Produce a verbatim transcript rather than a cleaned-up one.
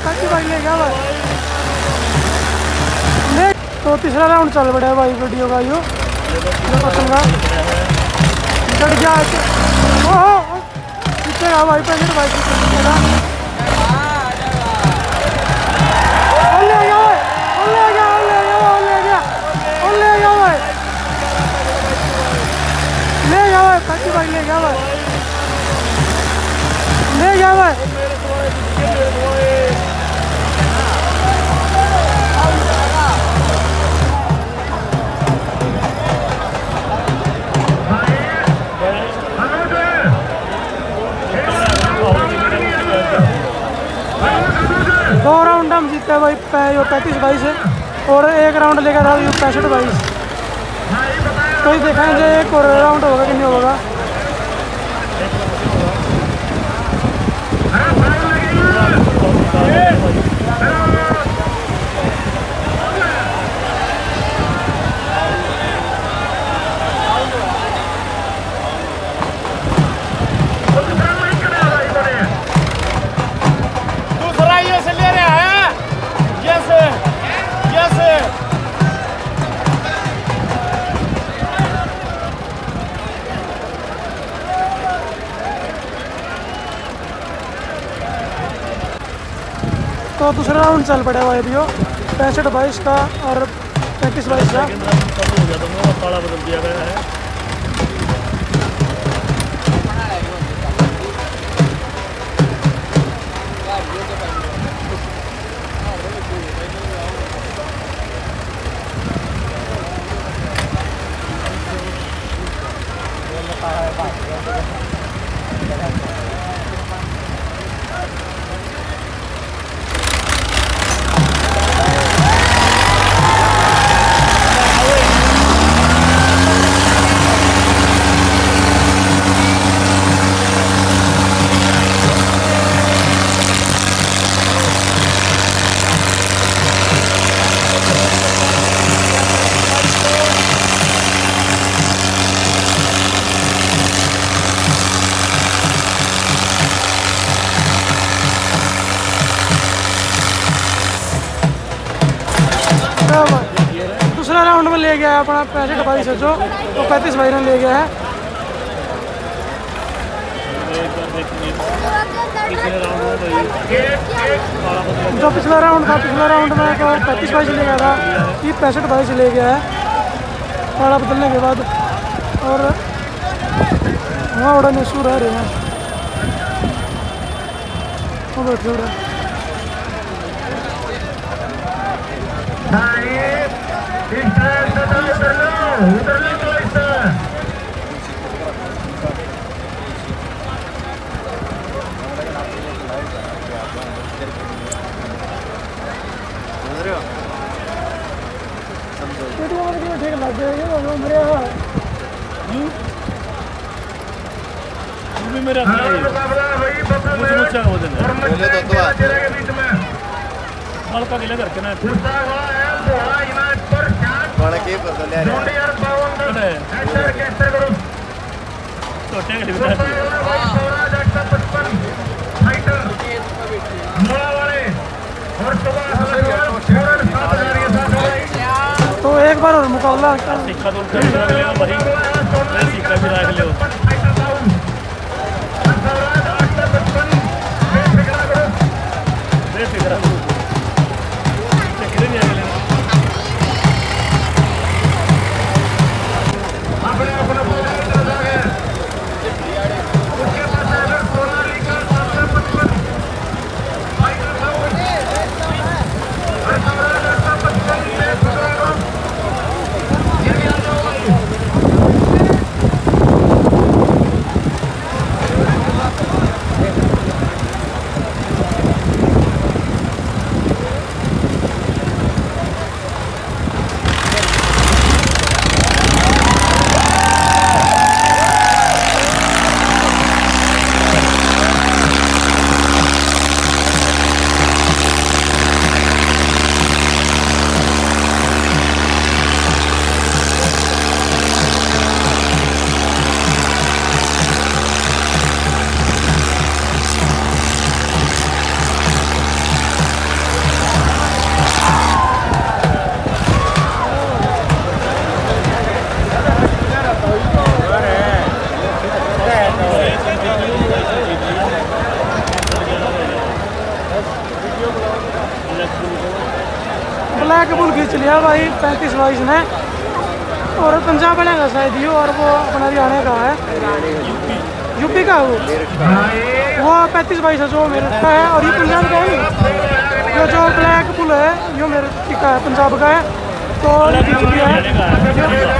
पैंती बाईस ले गया भाई। ले तो तीसरा राउंड चल पड़ा है भाई वीडियो का। यो पसंद चढ़ गया जीतेगा भाई पैंसठ बाईस जीतेगा। ले गया भाई ले गया ले गया ले गया ले गया भाई ले गया भाई पैंती बाईस ले गया भाई ले गया भाई। दो राउंड हम जीते हैं भाई पैंतीस बाईस और एक राउंड लेकर था यू पैंसठ बाईस। तो ही देखेंगे एक और राउंड होगा कि नहीं होगा। तो दूसरा राउंड चल पड़ा भाई अभी पैंसठ बाईस का और पैंतीस बाईस का। बदल दिया गया है। दूसरा राउंड में ले गया है अपना पैंसठ बाईस जो तो पैंतीस बाईस रन ले गया है। जो पिछला राउंड था पिछला राउंड में तो पैंतीस बाईस ले गया था ये पैंसठ बाईस ले गया है पाला बदलने के बाद। और वहाँ उड़ाने शू रह रहे हैं वो बैठे उड़ा ठीक लग गया मेरे मेरा हल्का गिला करके ना तो एक बार और मुकाबला सीखा तो सीखा भी रख लो। खींच लिया भाई पैंतीस बाईस ने। और पंजाब वाले का शायद ये, और वो अपना हरियाणा का है, यूपी का है वो वो पैंतीस बाईस है जो मेरे का है। और ये पंजाब का है नहीं, ये जो ब्लैक पुल है ये मेरे का है, पंजाब का है। तो ये खींच लिया है।